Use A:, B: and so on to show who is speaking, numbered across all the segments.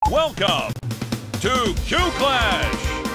A: Welcome to Q Clash!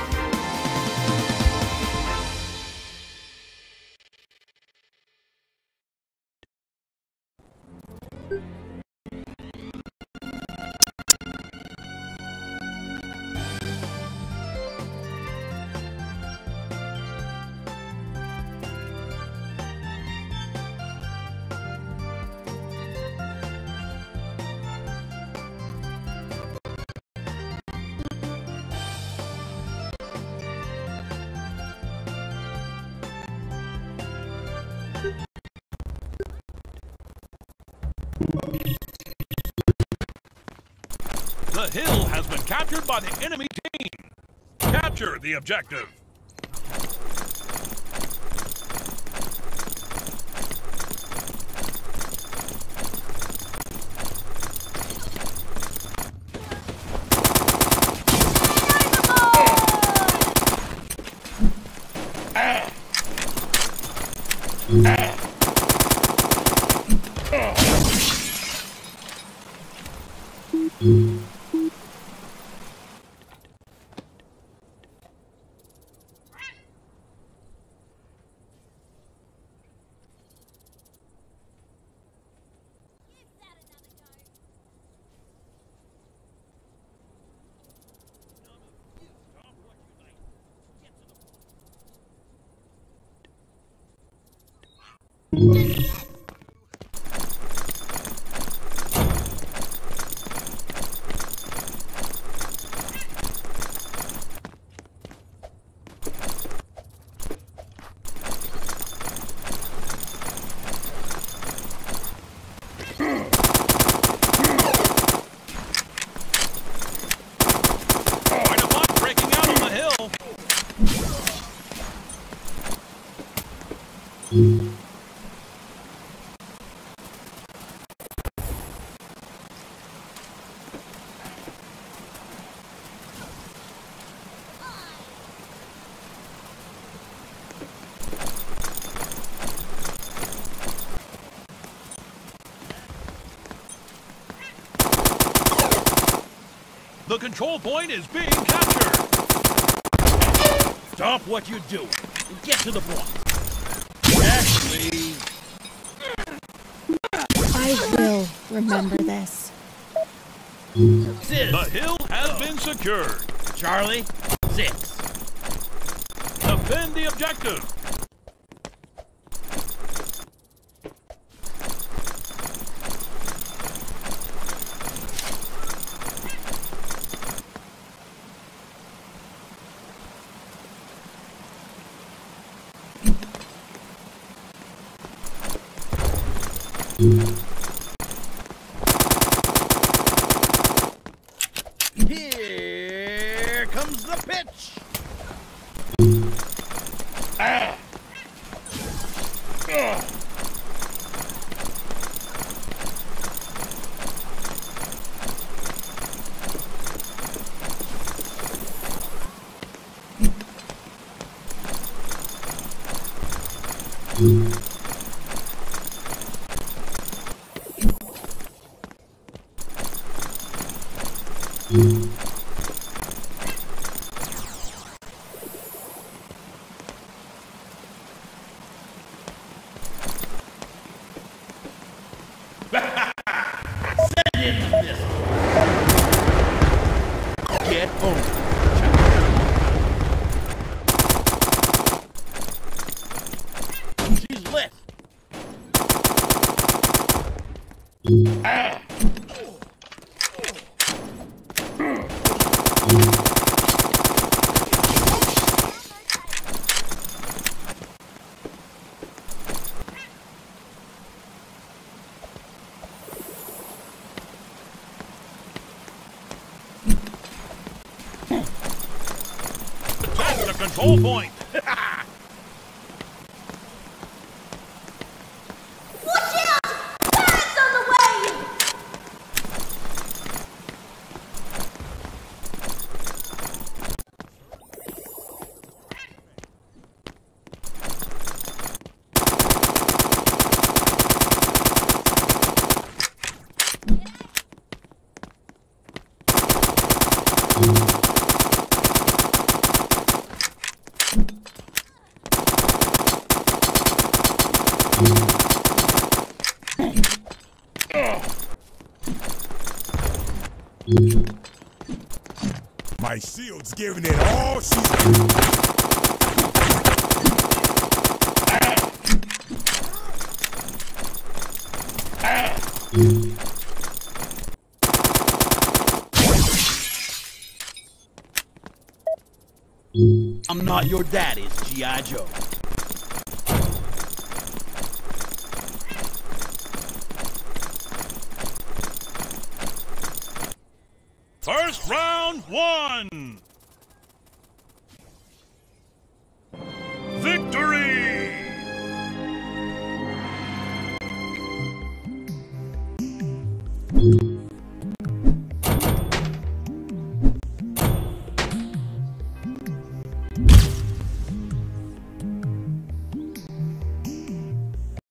A: The hill has been captured by the enemy team. Capture the objective. The control point is being captured.
B: Stop what you do and get to the block. Actually,
C: I will remember this.
A: The hill has been secured.
B: Charlie, 6.
A: Defend the objective.
B: Here comes the pitch. Send in the missile. Get home. She's lit.
A: Attack the control point.
D: My shield's giving it all she's got.
B: I'm not your daddy's G.I. Joe.
A: First round, 1.